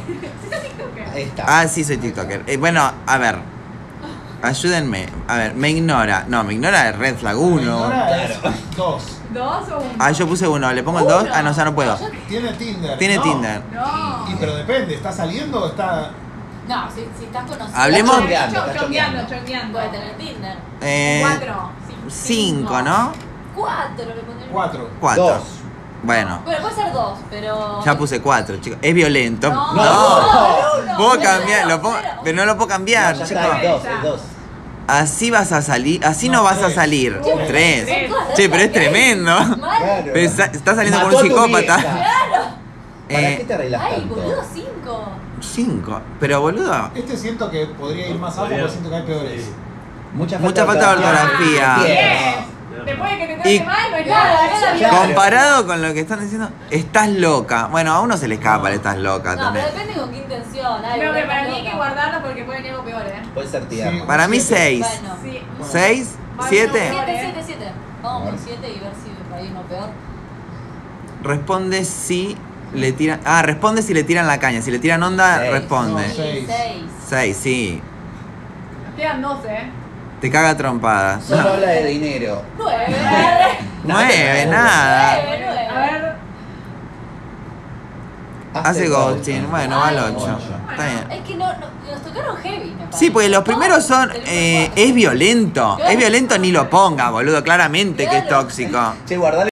Ahí está. Ah, sí, soy TikToker. Bueno, a ver. Ayúdenme. A ver, me ignora. No, me ignora el Red Flag 1. Ignora es 2. ¿2 o 1? Ah, yo puse 1. ¿Le pongo el 2? Ah, no, ya no puedo. Tiene Tinder. Tiene No. Tinder. No. Pero depende, ¿está saliendo o está...? No, si estás conocido. Hablemos- Chongueando. Puede tener Tinder. 4. 5, ¿no? 4 le pondré. 4. 4. 2. Bueno, Bueno, puede ser 2, pero. ya puse 4, chicos. Es violento. No. No. Puedo cambiar, pero no lo puedo cambiar, Ya chicos. está, el 2, el 2. Así vas a salir, así no No, vas a 3. salir. Uy, 3. tres. Che, pero es tremendo. Mal. Claro. Pero está saliendo Mató con un a tu psicópata. vieja. Claro. ¿Para qué te arreglas Ay, tanto? boludo, 5. 5. Pero boludo. Este siento que podría ir más abajo, pero siento que hay peores. Mucha Mucha falta de ortografía. Bien. Después de que te Y- trate mal, no hay Claro, nada. claro. Comparado con lo que están diciendo, estás loca. Bueno, a uno se le escapa el estás loca No, también. pero depende con qué intención. Ay, No, boludo, pero para mí estás hay que loca. guardarlo porque puede venir algo peor, Puede ser tierno. Sí. Para mí 6. Bueno. Sí. 6, 7. 7. Vamos por 7 y ver si hay uno peor. Responde si le tiran. Ah, responde si le tiran la caña. Si le tiran onda, 6. responde. No, 6. 6, sí. Quedan 12. Te caga trompadas. Solo habla de dinero. 9. 9, nada. A ver. Hace ghosting. Bueno, va al Ay, 8. Está bien. Es que nos tocaron heavy, me parece. Sí, porque los primeros son. Es violento. Claro. Es violento, ni lo ponga, boludo. Claramente que es Claro. tóxico. Che, guardale.